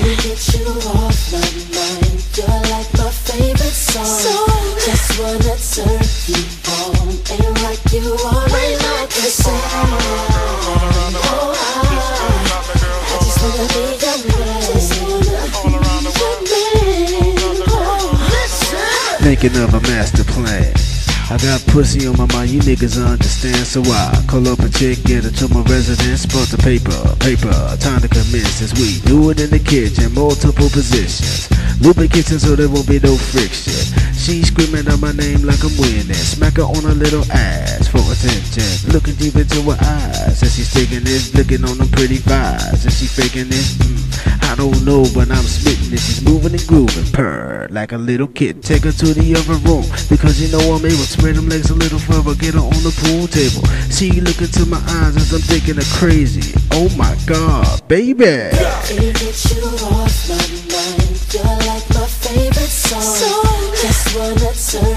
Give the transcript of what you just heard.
get you off my mind. You're like my favorite song. Just wanna turn you on. Ain't like you are right like a song. I just wanna be your man. Thinking of a master plan. I got pussy on my mind, you niggas understand. So I call up a chick, get her to my residence. Brought the paper, time to commence. As we do it in the kitchen, multiple positions. Lubrication so there won't be no friction. She screaming out my name like I'm winning. Smack her on her little ass for attention. Looking deep into her eyes as she's taking this, looking on them pretty vibes. And she faking this, I don't know, but I'm spitting it. She's moving and grooving, purr like a little kid. Take her to the other room, because you know I'm able to spread them legs a little further. Get her on the pool table. She look into my eyes as I'm thinking her crazy. Oh my God, baby. Can't get you off my mind. You're like my favorite song. Just wanna turn